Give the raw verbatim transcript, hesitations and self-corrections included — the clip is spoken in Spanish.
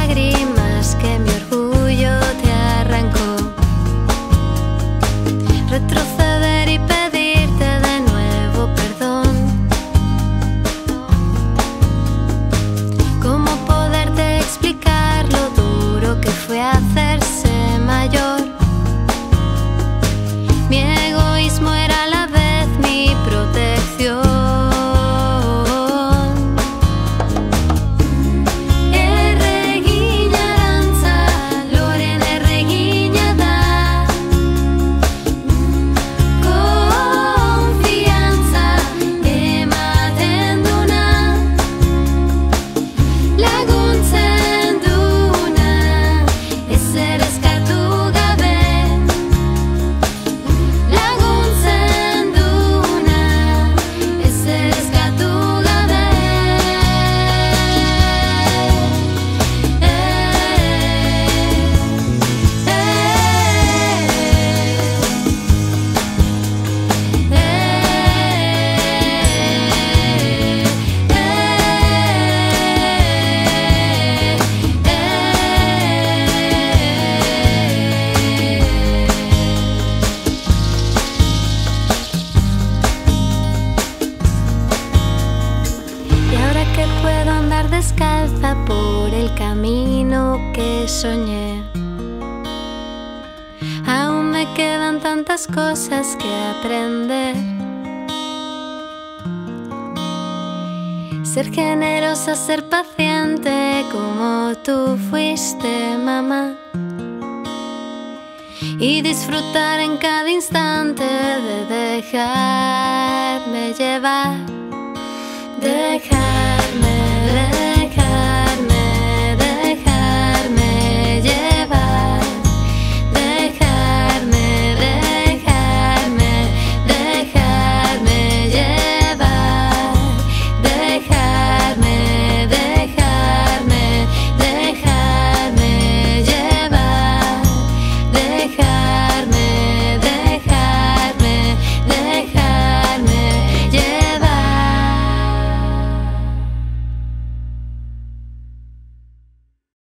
lágrimas que mi orgullo te arrancó. Retroceder y pedirte de nuevo perdón. ¿Cómo poderte explicar lo duro que fue hacerse mayor? Mi egoísmo era a la vez mi protección. Puedo andar descalza por el camino que soñé. Aún me quedan tantas cosas que aprender. Ser generosa, ser paciente como tú fuiste, mamá. Y disfrutar en cada instante de dejarme llevar. Dejar